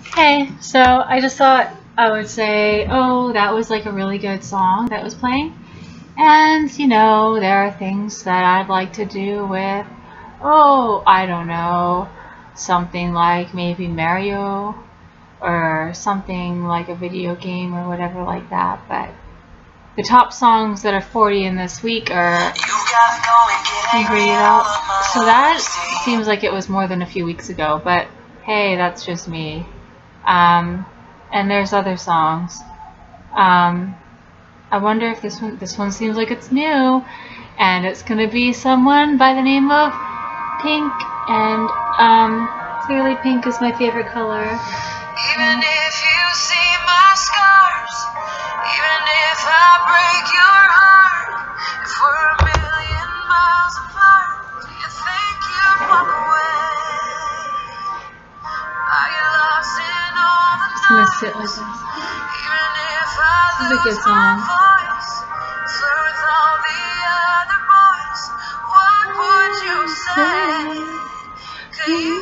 Hey, so I just thought I would say, oh, that was like a really good song that was playing. And, there are things that I'd like to do with, oh, I don't know, something like maybe Mario or something like a video game or whatever like that. But the top songs that are 40 in this week are Figure It Out. So that seems like it was more than a few weeks ago, but hey, that's just me. And there's other songs. I wonder if this one seems like it's new, and it's gonna be someone by the name of Pink, and clearly pink is my favorite color. Even if you see my scars, even if I break your heart, if we're a million miles apart, do you think you'd walk away? I get lost in all the noise. Just gonna sit like this. Even if I lose a good song. Voice, so with all the other boys, what would you say? Could you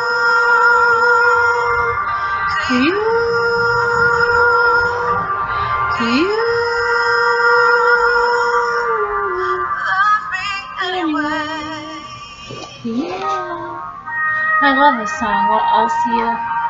love me anyway? Yeah. I love this song. Well, I'll see you